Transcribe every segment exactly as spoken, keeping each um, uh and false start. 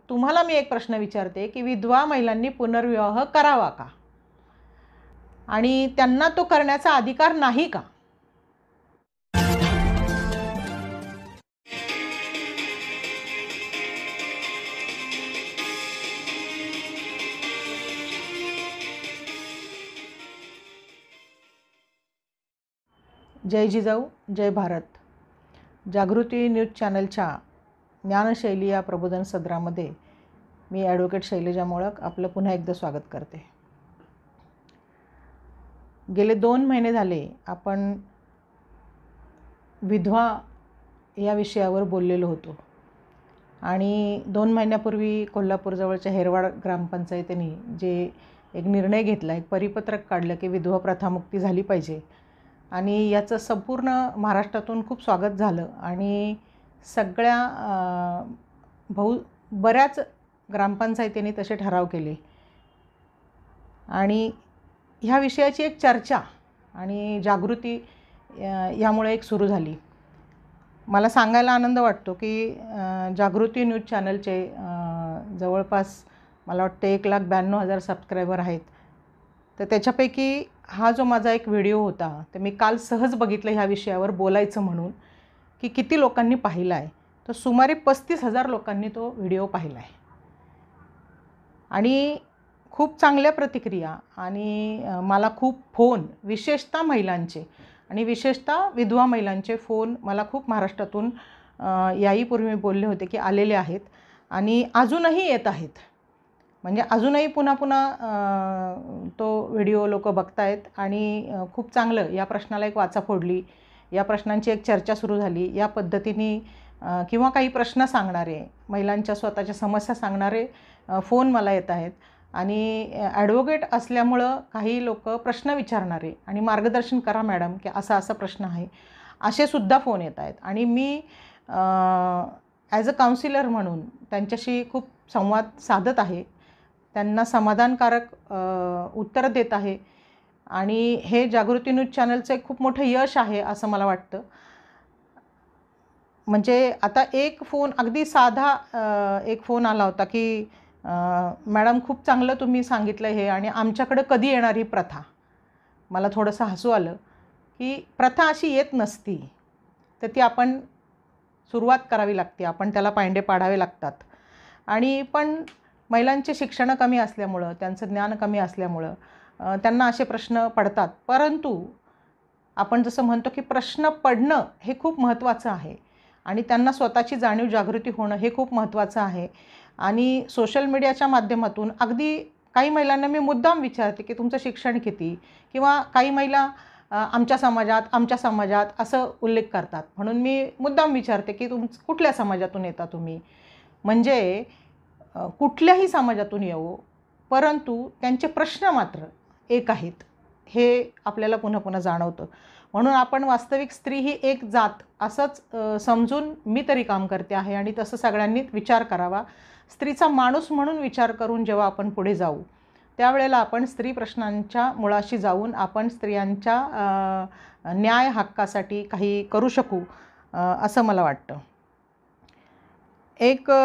तुम्हाला मी एक प्रश्न विचारते की विधवा महिलांनी पुनर्विवाह करावा का आणि त्यांना तो करण्याचा अधिकार नाही का? जय जिजाऊ जय भारत. जागृती न्यूज चॅनलच्या ज्ञानशैली या प्रबोधन सदरामध्ये मी ॲडव्होकेट शैलजा मोळक आपलं पुन्हा एकदा स्वागत करते. गेले दोन महिने झाले आपण विधवा या विषयावर बोललेलो होतो आणि दोन महिन्यापूर्वी कोल्हापूरजवळच्या हेरवाड ग्रामपंचायतीने जे एक निर्णय घेतला, एक परिपत्रक काढलं की विधवा प्रथामुक्ती झाली पाहिजे आणि याचं संपूर्ण महाराष्ट्रातून खूप स्वागत झालं आणि सगळ्या बहु बऱ्याच ग्रामपंचायतींनी तसे ठराव केले आणि ह्या विषयाची एक चर्चा आणि जागृती यामुळे एक सुरू झाली. मला सांगायला आनंद वाटतो की जागृती न्यूज चॅनलचे जवळपास मला वाटते एक लाख ब्याण्णव हजार सबस्क्रायबर आहेत. तर त्याच्यापैकी हा जो माझा एक व्हिडिओ होता तर मी काल सहज बघितलं ह्या विषयावर बोलायचं म्हणून की किती लोकांनी पाहिला आहे. तर सुमारे पस्तीस हजार लोकांनी तो व्हिडिओ पाहिला आहे आणि खूप चांगल्या प्रतिक्रिया आणि मला खूप फोन विशेषतः महिलांचे आणि विशेषतः विधवा महिलांचे फोन मला खूप महाराष्ट्रातून याहीपूर्वी मी बोलले होते की आलेले आहेत आणि अजूनही येत आहेत. म्हणजे अजूनही पुन्हा पुन्हा तो व्हिडिओ लोक बघतायत आणि खूप चांगलं या प्रश्नाला एक वाचा फोडली, या प्रश्नांची एक चर्चा सुरू झाली. या पद्धतीने किंवा काही प्रश्न सांगणारे महिलांच्या स्वतःच्या समस्या सांगणारे फोन मला येत आहेत आणि ॲडव्होकेट असल्यामुळं काही लोक प्रश्न विचारणारे आणि मार्गदर्शन करा मॅडम की असा असा प्रश्न आहे असे सुद्धा फोन येत आहेत आणि मी ॲज अ काउन्सिलर म्हणून त्यांच्याशी खूप संवाद साधत आहे, त्यांना समाधानकारक उत्तर देत आहे आणि हे जागृती न्यूज चॅनलचं एक खूप मोठं यश आहे असं मला वाटतं. म्हणजे आता एक फोन अगदी साधा एक फोन आला होता की मॅडम खूप चांगलं तुम्ही सांगितलं हे आणि आमच्याकडं कधी येणार ही प्रथा. मला थोडंसं हसू आलं की प्रथा अशी येत नसती, तर ती आपण सुरुवात करावी लागते, आपण त्याला पायंडे पाडावे लागतात आणि पण महिलांचे शिक्षण कमी असल्यामुळं, त्यांचं ज्ञान कमी असल्यामुळं त्यांना असे प्रश्न पडतात. परंतु आपण जसं म्हणतो की प्रश्न पडणं हे खूप महत्त्वाचं आहे आणि त्यांना स्वतःची जाणीव जागृती होणं हे खूप महत्त्वाचं आहे. आणि सोशल मीडियाच्या माध्यमातून अगदी काही महिलांना मी मुद्दाम विचारते की तुमचं शिक्षण किती, किंवा काही महिला आमच्या समाजात आमच्या समाजात असं उल्लेख करतात म्हणून मी मुद्दाम विचारते की तुम कुठल्या समाजातून येता तुम्ही. म्हणजे कुठल्याही समाजातून येवो परंतु त्यांचे प्रश्न मात्र एक आहेत हे आपल्याला पुन्हा पुन्हा जाणवतं. म्हणून आपण वास्तविक स्त्री ही एक जात असंच समजून मी तरी काम करते आहे आणि तसं सगळ्यांनी विचार करावा. स्त्रीचा माणूस म्हणून विचार करून जेव्हा आपण पुढे जाऊ त्यावेळेला आपण स्त्री प्रश्नांच्या मुळाशी जाऊन आपण स्त्रियांच्या न्याय हक्कासाठी काही करू शकू असं मला वाटतं. एक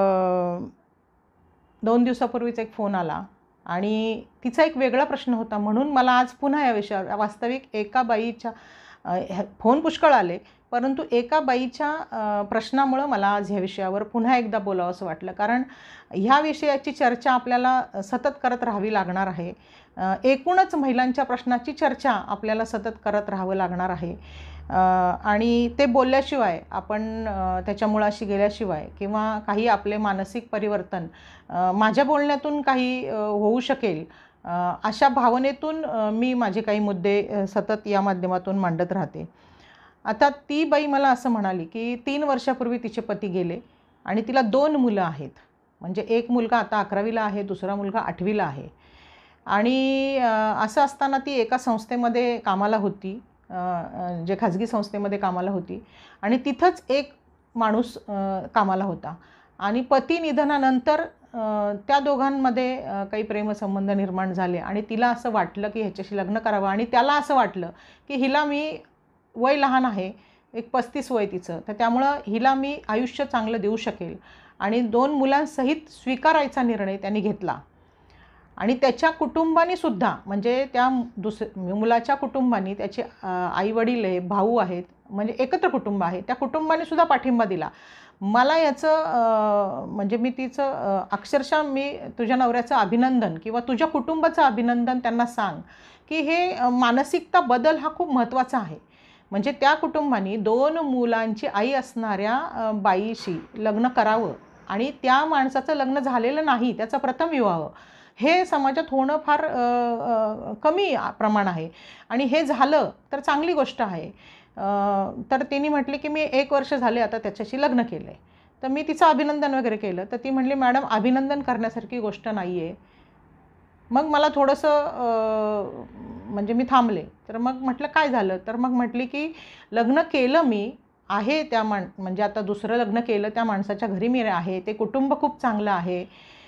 दोन दिवसापूर्वीच एक फोन आला आणि तिचा एक वेगळा प्रश्न होता म्हणून मला आज पुन्हा या विषयावर वास्तविक एका बाईच्या फोन पुष्कळ आले परंतु एका बाईच्या प्रश्नामुळं मला आज ह्या विषयावर पुन्हा एकदा बोलावं असं वाटलं. कारण ह्या विषयाची चर्चा आपल्याला सतत करत राहावी लागणार आहे. एकूणच महिलांच्या प्रश्नाची चर्चा आपल्याला सतत करत राहावं लागणार आहे आणि ते बोलल्याशिवाय आपण त्याच्या मुळाशी गेल्याशिवाय किंवा काही आपले मानसिक परिवर्तन माझ्या बोलण्यातून काही होऊ शकेल अशा भावनेतून मी माझे काही मुद्दे सतत या माध्यमातून मांडत राहते. आता ती बाई मला असं म्हणाली की तीन वर्षापूर्वी तिचे पती गेले आणि तिला दोन मुलं आहेत. म्हणजे एक मुलगा आता अकरावीला आहे, दुसरा मुलगा आठवीला आहे आणि असं असताना ती एका संस्थेमध्ये कामाला होती, जे खाजगी संस्थेमध्ये कामाला होती आणि तिथंच एक माणूस कामाला होता आणि पती निधनानंतर त्या दोघांमध्ये काही प्रेमसंबंध निर्माण झाले आणि तिला असं वाटलं की ह्याच्याशी लग्न करावं आणि त्याला असं वाटलं की हिला मी वय लहान आहे, एक पस्तीस वय तिचं, तर त्यामुळं हिला मी आयुष्य चांगलं देऊ शकेल आणि दोन मुलांसहित स्वीकारायचा निर्णय त्यांनी घेतला. आणि त्याच्या कुटुंबाने सुद्धा, म्हणजे त्या दुस मुलाच्या कुटुंबाने, त्याचे आई वडील आहे, भाऊ आहेत, म्हणजे एकत्र कुटुंब आहे, त्या कुटुंबाने सुद्धा पाठिंबा दिला. मला याचं म्हणजे मी तिचं अक्षरशः मी तुझ्या नवऱ्याचं अभिनंदन किंवा तुझ्या कुटुंबाचं अभिनंदन त्यांना सांग की हे मानसिकता बदल हा खूप महत्त्वाचा आहे. म्हणजे त्या कुटुंबाने दोन मुलांची आई असणाऱ्या बाईशी लग्न करावं आणि त्या माणसाचं लग्न झालेलं नाही, त्याचा प्रथम विवाह, हे समाजात होणं फार कमी प्रमाण आहे. आणि हे झालं तर चांगली गोष्ट आहे. तर तिने म्हटली की मी एक वर्ष झाले आता त्याच्याशी लग्न केलं आहे. तर मी तिचं अभिनंदन वगैरे केलं. तर ती म्हटली मॅडम अभिनंदन करण्यासारखी गोष्ट नाही आहे. मग मला थोडंसं म्हणजे मी थांबले. तर मग म्हटलं काय झालं? तर मग म्हटली की लग्न केलं मी आहे त्या मान म्हणजे आता दुसरं लग्न केलं त्या माणसाच्या घरी मी आहे, ते कुटुंब खूप चांगलं आहे.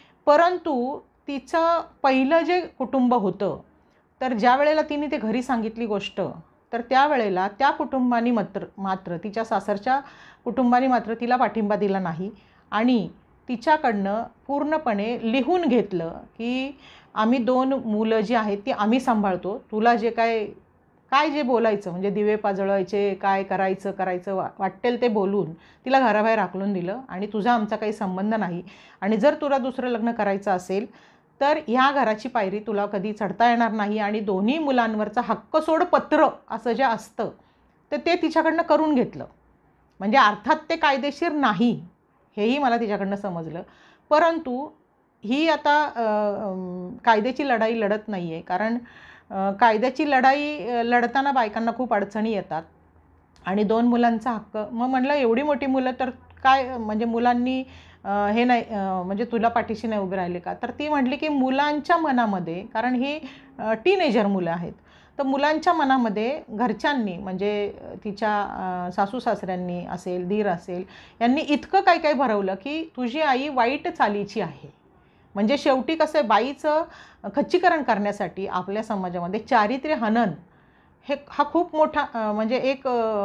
परंतु तिचं पहिलं जे कुटुंब होतं, तर ज्या वेळेला तिने ते घरी सांगितली गोष्ट, तर त्यावेळेला त्या कुटुंबाने मात्र मात्र तिच्या सासरच्या कुटुंबाने मात्र तिला पाठिंबा दिला नाही. आणि तिच्याकडनं पूर्णपणे लिहून घेतलं की आम्ही दोन मुलं जी आहेत ती आम्ही सांभाळतो, तुला जे काय काय जे बोलायचं म्हणजे दिवे पाजळायचे, काय करायचं करायचं वा वाटेल ते बोलून तिला घराबाहेर हाकलून दिलं. आणि तुझा आमचा काही संबंध नाही, आणि जर तुला दुसरं लग्न करायचं असेल तर ह्या घराची पायरी तुला कधी चढता येणार नाही. आणि दोन्ही मुलांवरचं हक्क सोड पत्र असं जे असतं तर ते तिच्याकडनं करून घेतलं. म्हणजे अर्थात ते कायदेशीर नाही हेही मला तिच्याकडनं समजलं. परंतु ही आता कायद्याची लढाई लढत नाही आहे, कारण कायद्याची लढाई लढताना बायकांना खूप अडचणी येतात. आणि दोन मुलांचा हक्क, मग म्हणलं एवढी मोठी मुलं तर काय म्हणजे मुलांनी हे नाही म्हणजे तुला पाठीशी नाही उभे राहिले का? तर ती म्हटली की मुलांच्या मनामध्ये, कारण ही टीनेजर मुलं आहेत, तर मुलांच्या मनामध्ये घरच्यांनी म्हणजे तिच्या सासू सासऱ्यांनी असेल, दीर असेल, यांनी इतकं काही काही भरवलं की तुझी आई वाईट चालीची आहे. म्हणजे शेवटी कसं आहे, बाईचं खच्चीकरण करण्यासाठी आपल्या समाजामध्ये चारित्र्य हनन हे हा खूप मोठा म्हणजे एक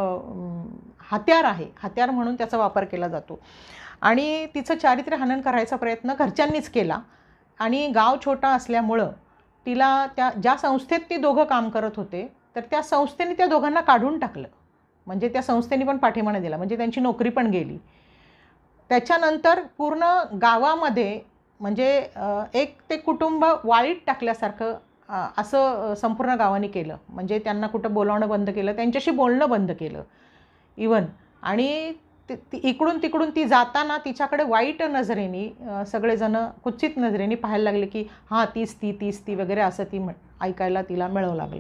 हत्यार आहे, हत्यार म्हणून त्याचा वापर केला जातो. आणि तिचं चारित्र्य हनन करायचा प्रयत्न घरच्यांनीच केला. आणि गाव छोटा असल्यामुळं तिला त्या ज्या संस्थेत ती दोघं काम करत होते तर त्या संस्थेने त्या दोघांना काढून टाकलं. म्हणजे त्या संस्थेने पण पाठिंबा नाही दिला, म्हणजे त्यांची नोकरी पण गेली. त्याच्यानंतर पूर्ण गावामध्ये म्हणजे एक ते कुटुंब वाळीत टाकल्यासारखं असं संपूर्ण गावाने केलं. म्हणजे त्यांना कुठं बोलावणं बंद केलं, त्यांच्याशी बोलणं बंद केलं इवन. आणि ती इकडून तिकडून ती जाताना तिच्याकडे वाईट नजरेने सगळेजण कुत्सित नजरेने पाहायला लागले की हां तीच ती तीच ती वगैरे असं ती ऐकायला तिला मिळावं लागलं.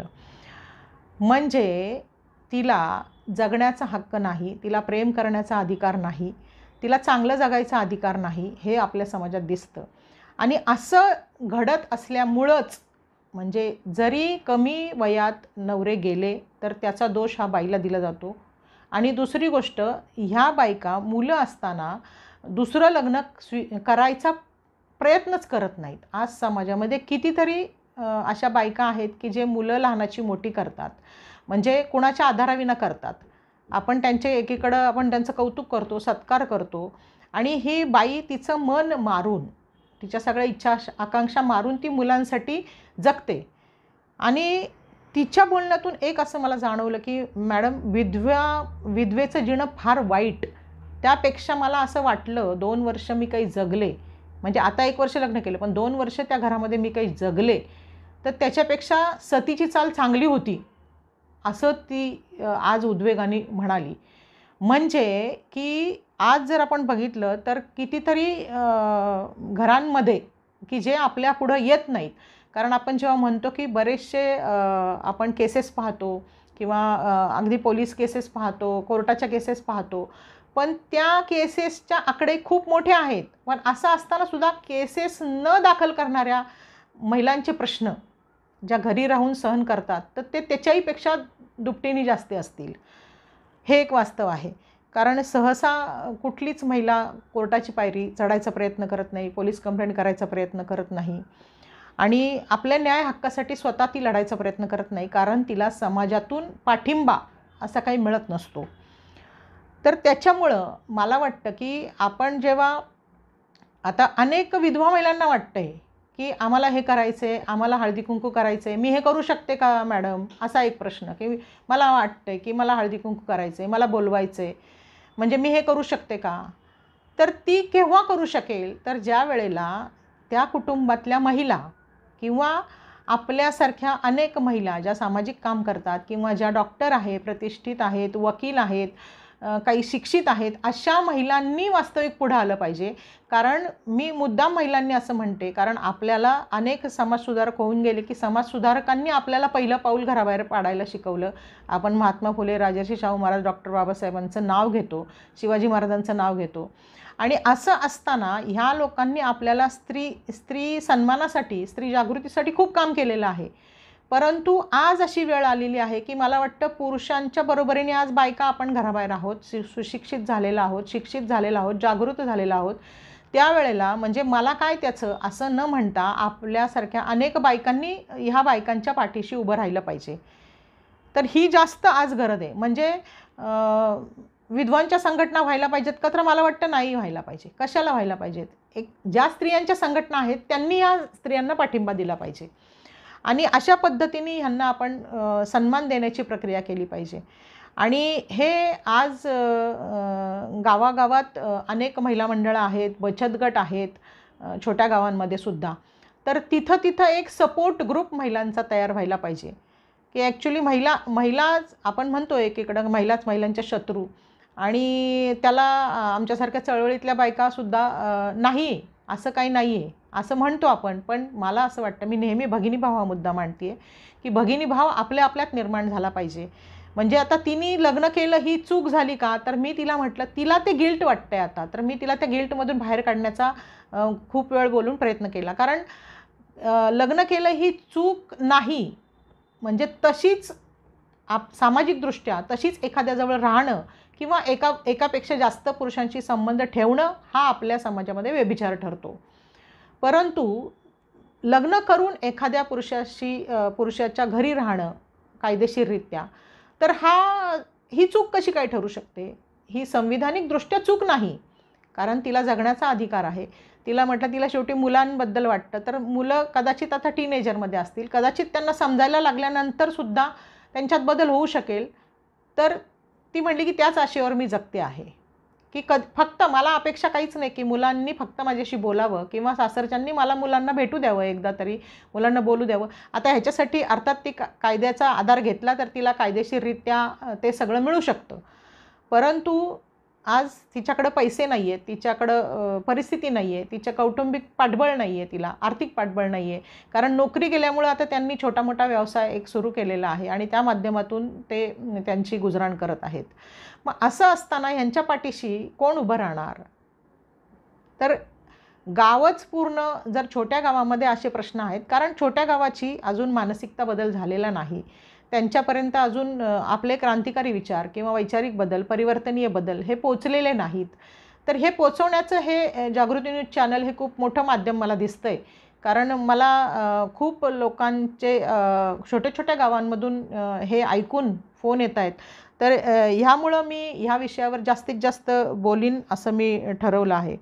म्हणजे तिला जगण्याचा हक्क नाही, तिला प्रेम करण्याचा अधिकार नाही, तिला चांगलं जगायचा अधिकार नाही, हे आपल्या समाजात दिसतं. आणि असं घडत असल्यामुळंच म्हणजे जरी कमी वयात नवरे गेले तर त्याचा दोष हा बाईला दिला जातो. आणि दुसरी गोष्ट, ह्या बायका मुलं असताना दुसरं लग्न स्वी करायचा प्रयत्नच करत नाहीत. आज समाजामध्ये कितीतरी अशा बायका आहेत की जे मुलं लहानाची मोठी करतात, म्हणजे कुणाच्या आधाराविना करतात. आपण त्यांचे एकीकडं आपण त्यांचं कौतुक करतो, सत्कार करतो, आणि ही बाई तिचं मन मारून, तिच्या सगळ्या इच्छा आकांक्षा मारून ती मुलांसाठी जगते. आणि तिच्या बोलण्यातून एक असं मला जाणवलं की मॅडम विधवा विधवेचं जीणं फार वाईट. त्यापेक्षा मला असं वाटलं दोन वर्ष मी काही जगले, म्हणजे आता एक वर्ष लग्न केलं पण दोन वर्ष त्या घरामध्ये मी काही जगले, तर त्याच्यापेक्षा सतीची चाल चांगली होती असं ती आज उद्वेगाने म्हणाली. म्हणजे की आज जर आपण बघितलं तर कितीतरी घरांमध्ये की जे आपल्या पुढं येत नाहीत. कारण आपण जेव्हा म्हणतो की बरेचसे आपण केसेस पाहतो किंवा अगदी पोलीस केसेस पाहतो, कोर्टाच्या केसेस पाहतो, पण त्या केसेसच्या आकडे खूप मोठे आहेत. पण असं असतानासुद्धा केसेस न दाखल करणाऱ्या महिलांचे प्रश्न ज्या घरी राहून सहन करतात तर ते त्याच्याहीपेक्षा दुपटीने जास्त असतील, हे एक वास्तव आहे. कारण सहसा कुठलीच महिला कोर्टाची पायरी चढायचा प्रयत्न करत नाही, पोलीस कंप्लेंट करायचा प्रयत्न करत नाही, आणि आपल्या न्याय हक्कासाठी स्वतः ती लढायचा प्रयत्न करत नाही, कारण तिला समाजातून पाठिंबा असा काही मिळत नसतो. तर त्याच्यामुळं मला वाटतं की आपण जेव्हा आता अनेक विधवा महिलांना वाटतंय की आम्हाला हे करायचं आहे, आम्हाला हळदी कुंकू करायचं आहे, मी हे करू शकते का मॅडम, असा एक प्रश्न की मला वाटतंय की मला हळदी कुंकू करायचं आहे, मला बोलवायचं आहे, म्हणजे मी हे करू शकते का. तर ती केव्हा करू शकेल, तर ज्या वेळेला त्या कुटुंबातल्या महिला किंवा आपल्यासारख्या अनेक महिला ज्या सामाजिक काम करतात किंवा ज्या डॉक्टर आहेत, प्रतिष्ठित आहेत, वकील आहेत, काही शिक्षित आहेत, अशा महिलांनी वास्तविक पुढं आलं पाहिजे. कारण मी मुद्दाम महिलांनी असं म्हणते, कारण आपल्याला अनेक समाजसुधारक होऊन गेले की समाजसुधारकांनी आपल्याला पहिलं पाऊल घराबाहेर पाडायला शिकवलं. आपण महात्मा फुले, राजर्षी शाहू महाराज, डॉक्टर बाबासाहेबांचं नाव घेतो, शिवाजी महाराजांचं नाव घेतो. आणि असं असताना ह्या लोकांनी आपल्याला स्त्री स्त्री सन्मानासाठी, स्त्री जागृतीसाठी खूप काम केलेलं आहे. परंतु आज अशी वेळ आलेली आहे की मला वाटतं पुरुषांच्या बरोबरीने आज बायका आपण घराबाहेर आहोत, सुशिक्षित झालेला आहोत, शिक्षित झालेला आहोत, जागृत झालेला आहोत. त्यावेळेला म्हणजे मला काय त्याचं असं न म्हणता आपल्यासारख्या अनेक बायकांनी ह्या बायकांच्या पाठीशी उभं राहिलं पाहिजे. तर ही जास्त आज गरज आहे. म्हणजे विधवांच्या संघटना व्हायला पाहिजेत का, तर मला वाटतं नाही व्हायला पाहिजे. कशाला व्हायला पाहिजेत, एक ज्या स्त्रियांच्या संघटना आहेत त्यांनी या स्त्रियांना पाठिंबा दिला पाहिजे आणि अशा पद्धतीने ह्यांना आपण सन्मान देण्याची प्रक्रिया केली पाहिजे. आणि हे आज गावागावात अनेक महिला मंडळं आहेत, बचत गट आहेत, छोट्या गावांमध्ये सुद्धा. तर तिथं तिथं एक सपोर्ट ग्रुप महिलांचा तयार व्हायला पाहिजे की ॲक्च्युली महिला महिलाच आपण म्हणतो एकीकडं महिलाच महिलांच्या शत्रू, आणि त्याला आमच्यासारख्या चळवळीतल्या बायकासुद्धा नाही असं काही नाही आहे असं म्हणतो आपण. पण मला असं वाटतं, मी नेहमी भगिनीभाव हा मुद्दा मांडते आहे की भगिनीभाव आपल्या आपल्यात निर्माण झाला पाहिजे. म्हणजे आता तिने लग्न केलं ही चूक झाली का, तर मी तिला म्हटलं, तिला ते गिल्ट वाटतंय आता, तर मी तिला त्या गिल्टमधून बाहेर काढण्याचा खूप वेळ बोलून प्रयत्न केला. कारण लग्न केलं ही चूक नाही, म्हणजे तशीच आप सामाजिकदृष्ट्या तशीच एखाद्याजवळ राहणं किंवा एका एकापेक्षा जास्त पुरुषांशी संबंध ठेवणं हा आपल्या समाजामध्ये व्यभिचार ठरतो. परंतु लग्न करून एखाद्या पुरुषाशी पुरुषाच्या घरी राहणं कायदेशीररित्या, तर हा ही चूक कशी काय ठरू शकते. ही संविधानिकदृष्ट्या चूक नाही, कारण तिला जगण्याचा अधिकार आहे. तिला म्हटलं, तिला शेवटी मुलांबद्दल वाटतं, तर मुलं कदाचित आता टीनेजरमध्ये असतील, कदाचित त्यांना समजायला लागल्यानंतरसुद्धा त्यांच्यात बदल होऊ शकेल. तर ती म्हणली की त्याच आशेवर मी जगते आहे की क फक्त मला अपेक्षा काहीच नाही की मुलांनी फक्त माझ्याशी बोलावं किंवा सासरच्यांनी मला मुलांना भेटू द्यावं, एकदा तरी मुलांना बोलू द्यावं. आता ह्याच्यासाठी अर्थात ती का कायद्याचा आधार घेतला तर तिला कायदेशीररित्या ते सगळं मिळू शकतं. परंतु आज तिच्याकडं पैसे नाही आहेत, तिच्याकडं परिस्थिती नाही आहे, तिच्या कौटुंबिक पाठबळ नाही आहे, तिला आर्थिक पाठबळ नाही आहे. कारण नोकरी गेल्यामुळं आता त्यांनी छोटा मोठा व्यवसाय एक सुरू केलेला आहे आणि त्या माध्यमातून ते त्यांची गुजराण करत आहेत. मग असं असताना ह्यांच्या पाठीशी कोण उभं राहणार. तर गावच पूर्ण जर छोट्या गावामध्ये असे प्रश्न आहेत, कारण छोट्या गावाची अजून मानसिकता बदल झालेला नाही, त्यांच्यापर्यंत अजून आपले क्रांतिकारी विचार किंवा वैचारिक बदल, परिवर्तनीय बदल हे पोचलेले नाहीत. तर हे पोचवण्याचं हे जागृती न्यूज चॅनल हे खूप मोठं माध्यम मला दिसतं आहे. कारण मला खूप लोकांचे छोट्या छोट्या गावांमधून हे ऐकून फोन येत आहेत. तर ह्यामुळं मी ह्या विषयावर जास्तीत जास्त बोलीन असं मी ठरवलं आहे.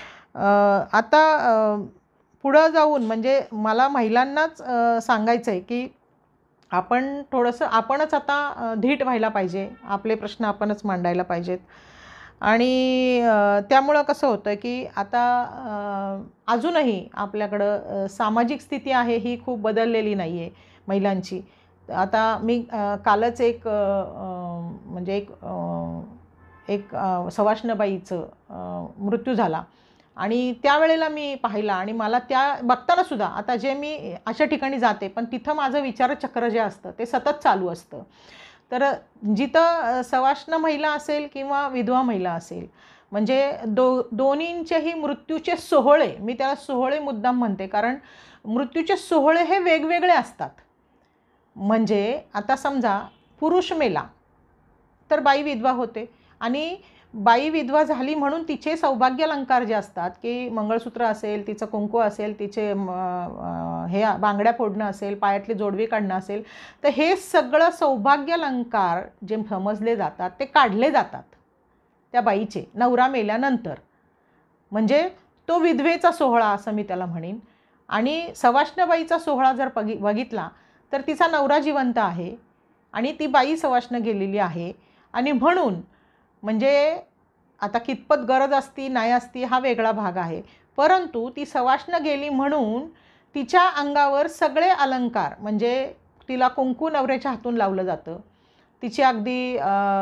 आता पुढं जाऊन म्हणजे मला महिलांनाच सांगायचं आहे की आपण थोडंसं आपणच आता धीट व्हायला पाहिजे, आपले प्रश्न आपणच मांडायला पाहिजेत. आणि त्यामुळं कसं होतं की आता अजूनही आपल्याकडं सामाजिक स्थिती आहे ही खूप बदललेली नाही आहे महिलांची. आता मी कालच एक म्हणजे एक एक सवाष्णबाईचं मृत्यू झाला आणि त्यावेळेला मी पाहिला आणि मला त्या बघतानासुद्धा आता जे मी अशा ठिकाणी जाते पण तिथं माझं विचारचक्र जे असतं ते सतत चालू असतं. तर जिथं सवाष्ण महिला असेल किंवा विधवा महिला असेल, म्हणजे दो दोन्हींचेही मृत्यूचे सोहळे, मी त्याला सोहळे मुद्दाम म्हणते, कारण मृत्यूचे सोहळे हे वेगवेगळे असतात. म्हणजे आता समजा पुरुष मेला तर बाई विधवा होते आणि बाई विधवा झाली म्हणून तिचे सौभाग्यालंकार जे असतात की मंगळसूत्र असेल, तिचं कुंकू असेल, तिचे हे बांगड्या फोडणं असेल, पायातली जोडवी काढणं असेल, तर हे सगळं सौभाग्यालंकार जे समजले जातात ते काढले जातात त्या बाईचे नवरा मेल्यानंतर. म्हणजे तो विधवेचा सोहळा असं मी त्याला म्हणेन. आणि सवाष्णबाईचा सोहळा जर बघि बघितला तर तिचा नवरा जिवंत आहे आणि ती बाई सवाष्ण गेलेली आहे. आणि म्हणून म्हणजे आता कितपत गरज असती नाही असती हा वेगळा भाग आहे, परंतु ती सवाष्ण गेली म्हणून तिच्या अंगावर सगळे अलंकार, म्हणजे तिला कुंकू नवऱ्याच्या हातून लावलं जातं, तिची अगदी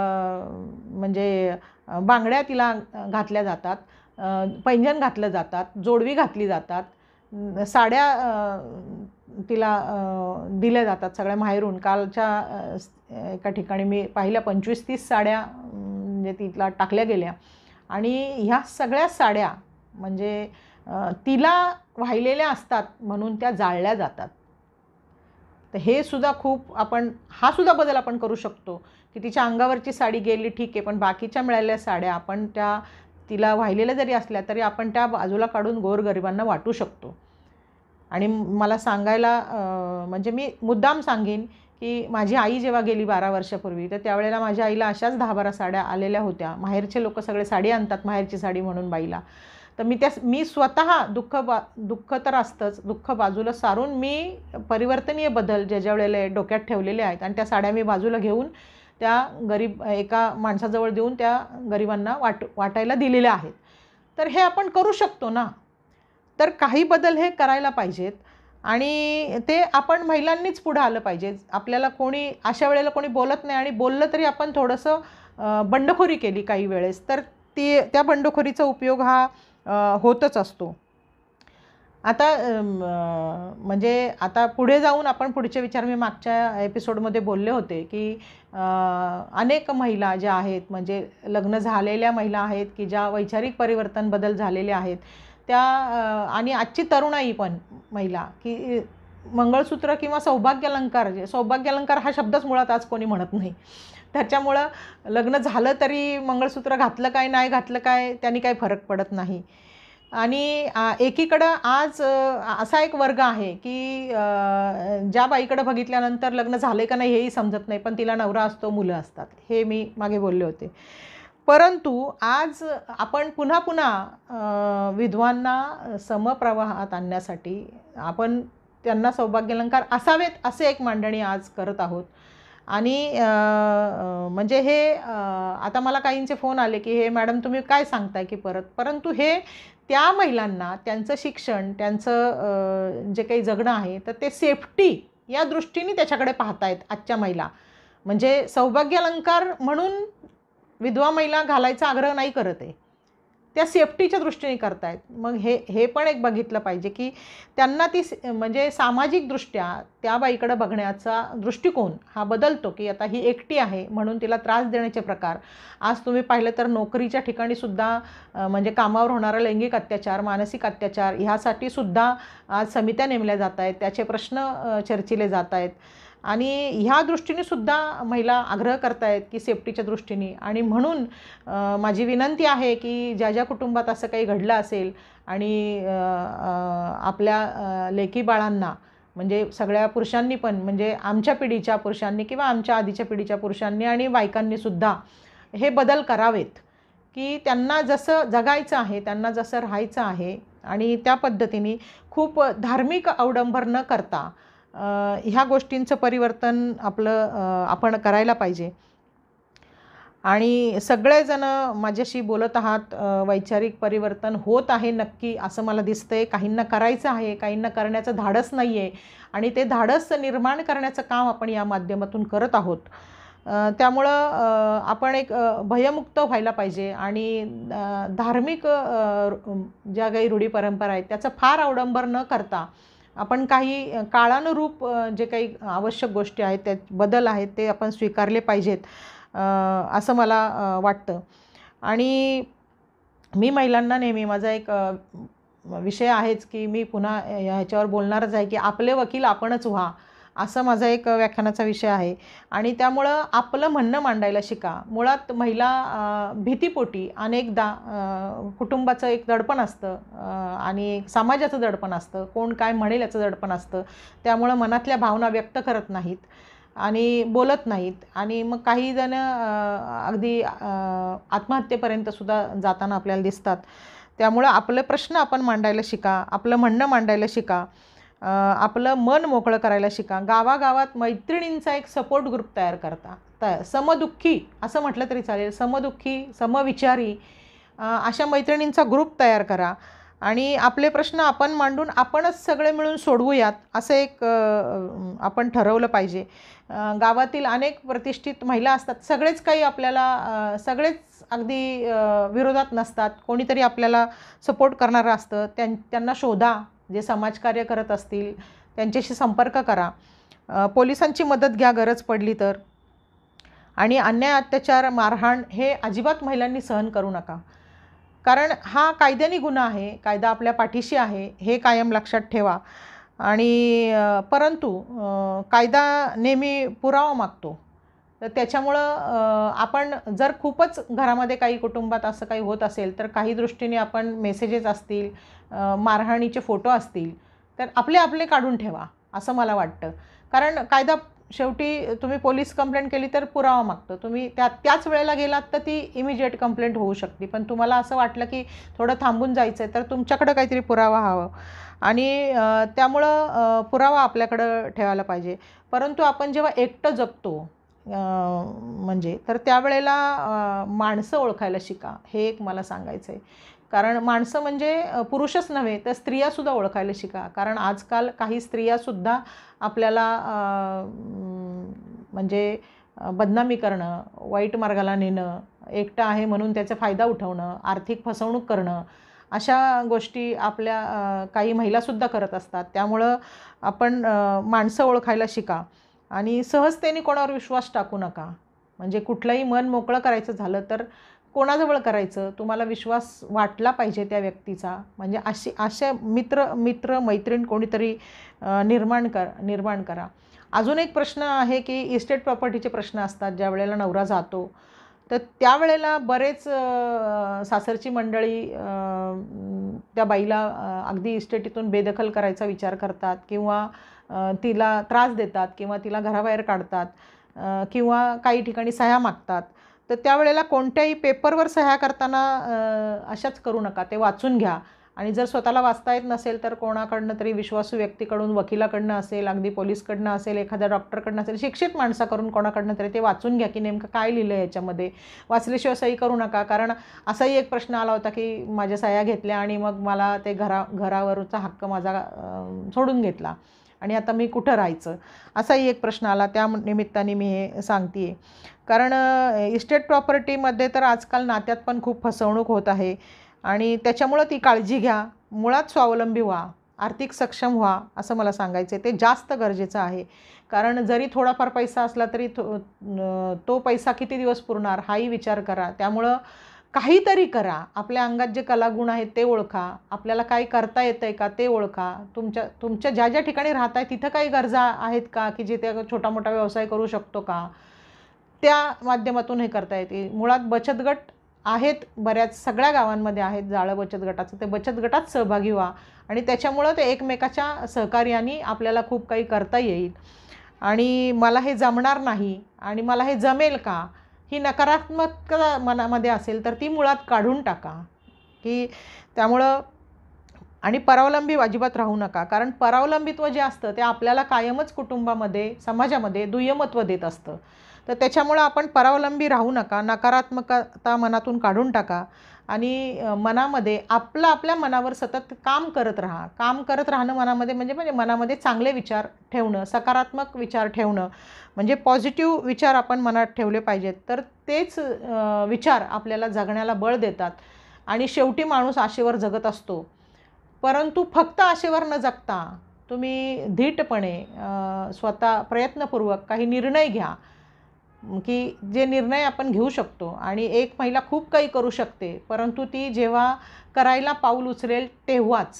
म्हणजे बांगड्या तिला घातल्या जातात, पैंजण घातलं जातात, जोडवी घातली जातात, साड्या तिला दिल्या जातात सगळ्या माहेरून. कालच्या एका ठिकाणी मी पाहिल्या पंचवीस तीस साड्या म्हणजे तिला टाकल्या गेल्या आणि ह्या सगळ्या साड्या म्हणजे तिला वाहिलेल्या असतात म्हणून त्या जाळल्या जातात. तर हे सुद्धा खूप आपण हा सुद्धा बदल आपण करू शकतो की तिच्या अंगावरची साडी गेली ठीक आहे, पण बाकीच्या मिळालेल्या साड्या आपण त्या तिला वाहिलेल्या जरी असल्या तरी आपण त्या बाजूला काढून गोरगरिबांना वाटू शकतो. आणि मला सांगायला म्हणजे मी मुद्दाम सांगेन की माझी आई जेव्हा गेली बारा वर्षापूर्वी तर त्यावेळेला माझ्या आईला अशाच दहा बारा साड्या आलेल्या होत्या. माहेरचे लोक सगळे साडी आणतात माहेरची साडी म्हणून बाईला. तर मी त्या मी स्वतः दुःख बा दुःख तर असतंच, दुःख बाजूला सारून मी परिवर्तनीय बदल ज्या ज्या वेळेला डोक्यात ठेवलेले आहेत आणि त्या साड्या मी बाजूला घेऊन त्या गरीब एका माणसाजवळ देऊन त्या गरिबांना वाट वाटायला दिलेल्या आहेत. तर हे आपण करू शकतो ना. तर काही बदल हे करायला पाहिजेत आणि ते आपण महिलांनीच पुढे आलं पाहिजे. आपल्याला कोणी अशा वेळेला कोणी बोलत नाही आणि बोललं तरी आपण थोडंसं बंडखोरी केली काही वेळेस तर ती त्या बंडखोरीचा उपयोग हा होतच असतो. आता म्हणजे आता पुढे जाऊन आपण पुढचे विचार मी मागच्या एपिसोडमध्ये बोलले होते की अनेक महिला ज्या आहेत म्हणजे लग्न झालेल्या महिला आहेत की ज्या वैचारिक परिवर्तन बदल झालेले आहेत त्या आणि आजची तरुणाई पण महिला की मंगळसूत्र किंवा सौभाग्यालंकार जे सौभाग्यालंकार हा शब्दच मुळात आज कोणी म्हणत नाही. त्याच्यामुळं लग्न झालं तरी मंगळसूत्र घातलं काय नाही घातलं काय त्यांनी काही फरक पडत नाही. आणि एकीकडं आज असा एक वर्ग आहे की ज्या बाईकडं बघितल्यानंतर लग्न झाले का नाही हेही समजत नाही, पण तिला नवरा असतो मुलं असतात, हे मी मागे बोलले होते. परंतु आज आपण पुन्हा पुन्हा विधवांना समप्रवाहात आणण्यासाठी आपण त्यांना सौभाग्यालंकार असावेत असे एक मांडणी आज करत आहोत. आणि म्हणजे हे आता मला काहींचे फोन आले की हे मॅडम तुम्ही काय सांगताय की परत, परंतु हे त्या महिलांना त्यांचं शिक्षण त्यांचं जे काही जगणं आहे तर ते सेफ्टी या दृष्टीने त्याच्याकडे पाहतायत आजच्या महिला. म्हणजे सौभाग्यालंकार म्हणून विधवा महिला घालायचा आग्रह नाही करत आहे, त्या सेफ्टीच्या दृष्टीने करतायत. मग हे हे पण एक बघितलं पाहिजे की त्यांना ती म्हणजे सामाजिकदृष्ट्या त्या बाईकडे बघण्याचा दृष्टिकोन हा बदलतो की आता ही एकटी आहे म्हणून तिला त्रास देण्याचे प्रकार आज तुम्ही पाहिलं तर नोकरीच्या ठिकाणी सुद्धा म्हणजे कामावर होणारा लैंगिक अत्याचार मानसिक अत्याचार ह्यासाठी सुद्धा आज समित्या नेमल्या जात आहेत, त्याचे प्रश्न चर्चिले जात आहेत आणि ह्या दृष्टीने सुद्धा महिला आग्रह करतायत की सेफ्टीच्या दृष्टीने. आणि म्हणून माझी विनंती आहे की ज्या ज्या कुटुंबात असं काही घडलं असेल आणि आपल्या लेकी बाळांना म्हणजे सगळ्या पुरुषांनी पण म्हणजे आमच्या पिढीच्या पुरुषांनी किंवा आमच्या आधीच्या पिढीच्या पुरुषांनी आणि बायकांनी सुद्धा हे बदल करावेत की त्यांना जसं जगायचं आहे त्यांना जसं राहायचं आहे आणि त्या पद्धतीने खूप धार्मिक अवडंबर न करता ह्या गोष्टींचं परिवर्तन आपलं आपण करायला पाहिजे. आणि सगळेजण माझ्याशी बोलत आहात वैचारिक परिवर्तन होत आहे नक्की असं मला दिसतंय. काहींना करायचं आहे, काहींना करण्याचं धाडस नाही आहे आणि ते धाडस निर्माण करण्याचं काम आपण या माध्यमातून करत आहोत. त्यामुळं आपण एक भयमुक्त व्हायला पाहिजे आणि धार्मिक ज्या काही रूढी परंपरा आहेत त्याचं फार अवडंबर न करता आपण काही काळानुरूप जे काही आवश्यक गोष्टी आहेत त्या बदल आहेत ते आपण स्वीकारले पाहिजेत असं मला वाटतं. आणि मी महिलांना नेहमी माझा एक विषय आहेच की मी पुन्हा ह्याच्यावर बोलणारच आहे की आपले वकील आपणच व्हा असं माझा एक व्याख्यानाचा विषय आहे. आणि त्यामुळं आपलं म्हणणं मांडायला शिका. मुळात महिला भीतीपोटी अनेकदा कुटुंबाचं एक दडपण असतं आणि समाजाचं दडपण असतं, कोण काय म्हणेल याचं दडपण असतं, त्यामुळं मनातल्या भावना व्यक्त करत नाहीत आणि बोलत नाहीत आणि मग काही जण अगदी आत्महत्येपर्यंत सुद्धा जाताना आपल्याला दिसतात. त्यामुळं आपले प्रश्न आपण मांडायला शिका, आपलं म्हणणं मांडायला शिका, आपलं मन मोकळं करायला शिका. गावागावात मैत्रिणींचा एक सपोर्ट ग्रुप तयार करता, त समदुःखी असं म्हटलं तरी चालेल, समदुःखी समविचारी अशा मैत्रिणींचा ग्रुप तयार करा आणि आपले प्रश्न आपण मांडून आपणच सगळे मिळून सोडवूयात असं एक आपण ठरवलं पाहिजे. गावातील अनेक प्रतिष्ठित महिला असतात, सगळेच काही आपल्याला सगळेच अगदी विरोधात नसतात, कोणीतरी आपल्याला सपोर्ट करणारं असतं. त्यां त्यांना शोधा, जे समाजकार्य करत असतील त्यांच्याशी संपर्क करा, पोलिसांची मदत घ्या गरज पडली तर. आणि अन्याय अत्याचार मारहाण हे अजिबात महिलांनी सहन करू नका, कारण हा कायद्याने गुन्हा आहे, कायदा आपल्या पाठीशी आहे हे कायम लक्षात ठेवा. आणि परंतु कायदा नेहमी पुरावा मागतो, तर त्याच्यामुळं आपण जर खूपच घरामध्ये काही कुटुंबात असं काही होत असेल तर काही दृष्टीने आपण मेसेजेस असतील, मारहाणीचे फोटो असतील तर आपले आपले काढून ठेवा असं मला वाटतं. कारण कायदा शेवटी तुम्ही पोलीस कंप्लेंट केली तर पुरावा मागतो, तुम्ही त्या त्याच वेळेला गेलात तर ती इमिजिएट कंप्लेंट होऊ शकते, पण तुम्हाला असं वाटलं की थोडं थांबून जायचं आहे तर तुमच्याकडं काहीतरी पुरावा हवं आणि त्यामुळं पुरावा आपल्याकडं ठेवायला पाहिजे. परंतु आपण जेव्हा एकटं जगतो म्हणजे तर त्यावेळेला माणसं ओळखायला शिका, हे एक मला सांगायचं आहे. कारण माणसं म्हणजे पुरुषच नव्हे तर स्त्रियासुद्धा ओळखायला शिका, कारण आजकाल काही स्त्रियासुद्धा आपल्याला म्हणजे बदनामी करणं, वाईट मार्गाला नेणं, एकटं आहे म्हणून त्याचा फायदा उठवणं, आर्थिक फसवणूक करणं, अशा गोष्टी आपल्या काही महिलासुद्धा करत असतात. त्यामुळं आपण माणसं ओळखायला शिका आणि सहजतेने कोणावर विश्वास टाकू नका. म्हणजे कुठलंही मन मोकळं करायचं झालं तर कोणाजवळ करायचं, तुम्हाला विश्वास वाटला पाहिजे त्या व्यक्तीचा, म्हणजे अशी अशा मित्र मित्र मैत्रीण कोणीतरी निर्माण कर निर्माण करा. अजून एक प्रश्न आहे की इस्टेट प्रॉपर्टीचे प्रश्न असतात. ज्या वेळेला नवरा जातो तर त्यावेळेला बरेच सासरची मंडळी त्या बाईला अगदी इस्टेटीतून बेदखल करायचा विचार करतात किंवा तिला त्रास देतात किंवा तिला घराबाहेर काढतात किंवा काही ठिकाणी सह्या मागतात. तर त्यावेळेला कोणत्याही पेपरवर सह्या करताना अशाच करू नका, ते वाचून घ्या आणि जर स्वतःला वाचता येत नसेल तर कोणाकडनं तरी विश्वासू व्यक्तीकडून, वकिलाकडनं असेल, अगदी पोलीसकडनं असेल, एखाद्या डॉक्टरकडनं असेल, शिक्षित माणसाकडून कोणाकडनं तरी ते वाचून घ्या की नेमकं काय लिहिलं आहे याच्यामध्ये. वाचल्याशिवाय सही करू नका, कारण असाही एक प्रश्न आला होता की माझ्या सह्या घेतल्या आणि मग मला ते घरा घरावरचा हक्क माझा सोडून घेतला आणि आता मी कुठं राहायचं, असाही एक प्रश्न आला. त्या निमित्ताने मी हे सांगते आहे, कारण इस्टेट प्रॉपर्टीमध्ये तर आजकाल नात्यात पण खूप फसवणूक होत आहे आणि त्याच्यामुळं ती काळजी घ्या. मुळात स्वावलंबी व्हा, आर्थिक सक्षम व्हा असं मला सांगायचं आहे. ते जास्त गरजेचं आहे, कारण जरी थोडाफार पैसा असला तरी तो तो पैसा किती दिवस पुरणार हाही विचार करा. त्यामुळं काहीतरी करा, आपल्या अंगात जे कलागुण आहेत ते ओळखा, आपल्याला काय करता येतं आहे का ते ओळखा. तुमच्या तुमच्या ज्या ज्या ठिकाणी राहत आहे तिथं काही गरजा आहेत का की जिथे छोटा मोठा व्यवसाय करू शकतो का, त्या माध्यमातून हे करता येते. मुळात बचत गट आहेत, बऱ्याच सगळ्या गावांमध्ये आहेत जाळं बचत गटाचं, ते बचत गटात सहभागी व्हा आणि त्याच्यामुळं ते एकमेकाच्या सहकार्याने आपल्याला खूप काही करता येईल. आणि मला हे जमणार नाही आणि मला हे जमेल का, ही नकारात्मकता मनामध्ये असेल तर ती मुळात काढून टाका. की त्यामुळं आणि परावलंबी अजिबात राहू नका, कारण परावलंबित्व जे असतं ते आपल्याला कायमच कुटुंबामध्ये, समाजामध्ये दुय्यमत्व देत असतं. तर त्याच्यामुळं आपण परावलंबी राहू नका, नकारात्मकता मनातून काढून टाका आणि मनामध्ये आपलं आपल्या मनावर सतत काम करत राहा. काम करत राहणं मनामध्ये म्हणजे म्हणजे मनामध्ये चांगले विचार ठेवणं, सकारात्मक विचार ठेवणं, म्हणजे पॉझिटिव्ह विचार आपण मनात ठेवले पाहिजेत. तर तेच विचार आपल्याला जगण्याला बळ देतात आणि शेवटी माणूस आशेवर जगत असतो. परंतु फक्त आशेवर न जगता तुम्ही धीटपणे स्वतः प्रयत्नपूर्वक काही निर्णय घ्या की जे निर्णय आपण घेऊ शकतो. आणि एक महिला खूप काही करू शकते, परंतु ती जेव्हा करायला पाऊल उचलेल तेव्हाच.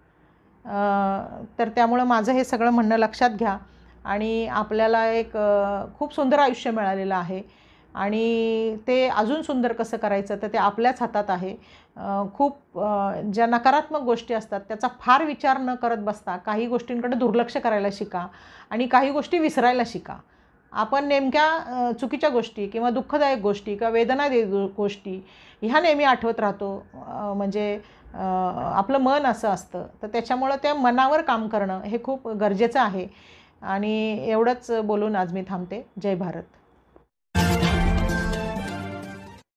तर त्यामुळं माझं हे सगळं म्हणणं लक्षात घ्या आणि आपल्याला एक खूप सुंदर आयुष्य मिळालेलं आहे आणि ते अजून सुंदर कसं करायचं तर ते आपल्याच हातात आहे. खूप ज्या नकारात्मक गोष्टी असतात त्याचा फार विचार न करत बसता काही गोष्टींकडे दुर्लक्ष करायला शिका आणि काही गोष्टी विसरायला शिका. आपण नेमक्या चुकीच्या गोष्टी किंवा दुःखदायक गोष्टी किंवा वेदनादायक गोष्टी ह्या नेहमी आठवत राहतो. म्हणजे आपलं मन असं असतं, तर त्याच्यामुळं त्या मनावर काम करणं हे खूप गरजेचं आहे. आणि एवढंच बोलून आज मी थांबते. जय भारत.